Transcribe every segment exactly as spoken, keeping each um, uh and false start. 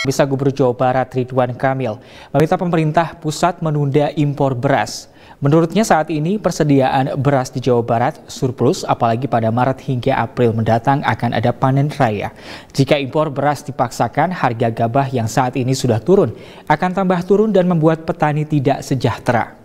Bisa Gubernur Jawa Barat Ridwan Kamil meminta pemerintah pusat menunda impor beras. Menurutnya saat ini persediaan beras di Jawa Barat surplus, apalagi pada Maret hingga April mendatang akan ada panen raya. Jika impor beras dipaksakan, harga gabah yang saat ini sudah turun akan tambah turun dan membuat petani tidak sejahtera.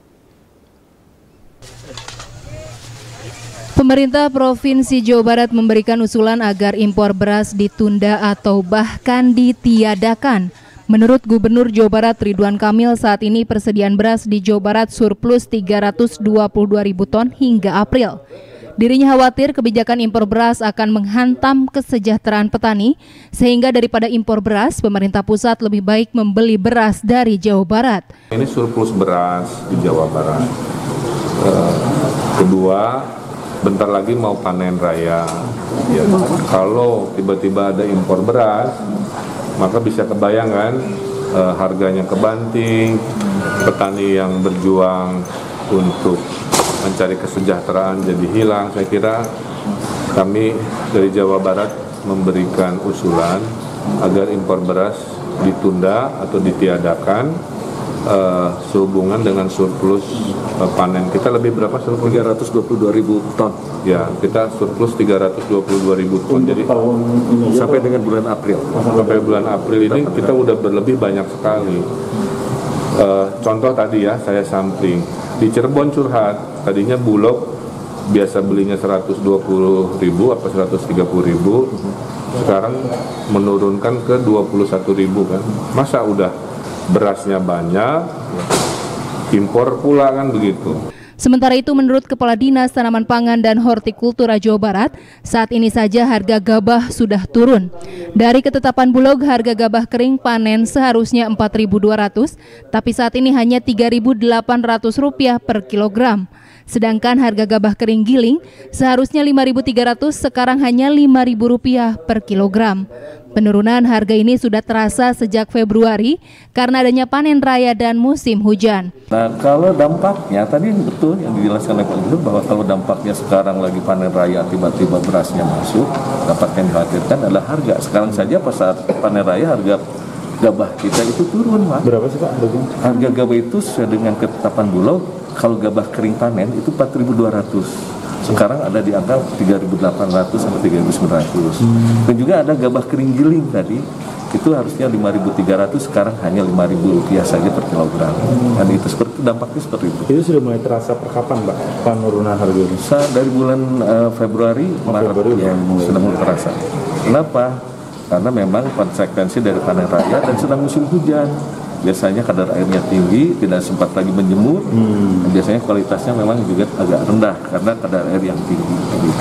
Pemerintah Provinsi Jawa Barat memberikan usulan agar impor beras ditunda atau bahkan ditiadakan. Menurut Gubernur Jawa Barat Ridwan Kamil, saat ini persediaan beras di Jawa Barat surplus tiga ratus dua puluh dua ribu ton hingga April. Dirinya khawatir kebijakan impor beras akan menghantam kesejahteraan petani, sehingga daripada impor beras, pemerintah pusat lebih baik membeli beras dari Jawa Barat. Ini surplus beras di Jawa Barat. Uh, kedua, bentar lagi mau panen raya. Ya, kalau tiba-tiba ada impor beras, maka bisa kebayangkan eh, harganya kebanting, petani yang berjuang untuk mencari kesejahteraan jadi hilang. Saya kira kami dari Jawa Barat memberikan usulan agar impor beras ditunda atau ditiadakan. Uh, sehubungan dengan surplus uh, panen kita lebih berapa surplus? tiga ratus dua puluh dua ribu ton. Ya, kita surplus tiga ratus dua puluh dua ribu ton. Untuk jadi tahun ini sampai dengan bulan April. Sampai bulan April ini kita udah berlebih banyak sekali. Uh, contoh tadi ya, saya sampling di Cirebon curhat, tadinya Bulog biasa belinya seratus dua puluh ribu apa seratus tiga puluh ribu, sekarang menurunkan ke dua puluh satu ribu kan. Masa udah berasnya banyak, impor pula kan begitu. Sementara itu, menurut Kepala Dinas Tanaman Pangan dan Hortikultura Jawa Barat, saat ini saja harga gabah sudah turun. Dari ketetapan Bulog, harga gabah kering panen seharusnya empat ribu dua ratus, tapi saat ini hanya tiga ribu delapan ratus rupiah per kilogram. Sedangkan harga gabah kering giling seharusnya lima ribu tiga ratus, sekarang hanya lima ribu rupiah per kilogram. Penurunan harga ini sudah terasa sejak Februari karena adanya panen raya dan musim hujan. Nah, kalau dampaknya tadi betul yang dijelaskan oleh Pak Gubernur bahwa kalau dampaknya sekarang lagi panen raya tiba-tiba berasnya masuk, dampak yang dikhawatirkan adalah harga. Sekarang saja pas saat panen raya harga gabah kita itu turun, Pak. Berapa sih, Pak? Harga gabah itu sesuai dengan ketetapan Bulog, kalau gabah kering panen itu empat ribu dua ratus. Sekarang ada di angka tiga ribu delapan ratus sampai tiga ribu sembilan ratus. Hmm. Dan juga ada gabah kering giling tadi, itu harusnya lima ribu tiga ratus, sekarang hanya lima ribu rupiah saja per kilogram. Hmm. Dan itu seperti dampaknya seperti itu. Itu sudah mulai terasa per kapan, Pak, penurunan harga ini? Dari bulan uh, Februari, oh, Maret Februari ya, mulai. Sudah mulai terasa. Kenapa? Karena memang konsekuensi dari panen raya dan sedang musim hujan. Biasanya kadar airnya tinggi, tidak sempat lagi menjemur. Hmm. Biasanya kualitasnya memang juga agak rendah karena kadar air yang tinggi. Begitu.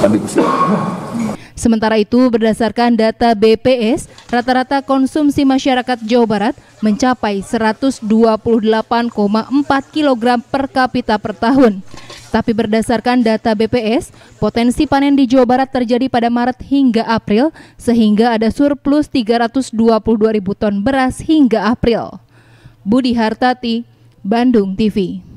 Sementara itu, berdasarkan data B P S, rata-rata konsumsi masyarakat Jawa Barat mencapai seratus dua puluh delapan koma empat kilogram per kapita per tahun. Tapi berdasarkan data B P S, potensi panen di Jawa Barat terjadi pada Maret hingga April, sehingga ada surplus tiga ratus dua puluh dua ribu ton beras hingga April. Budi Hartati, Bandung T V.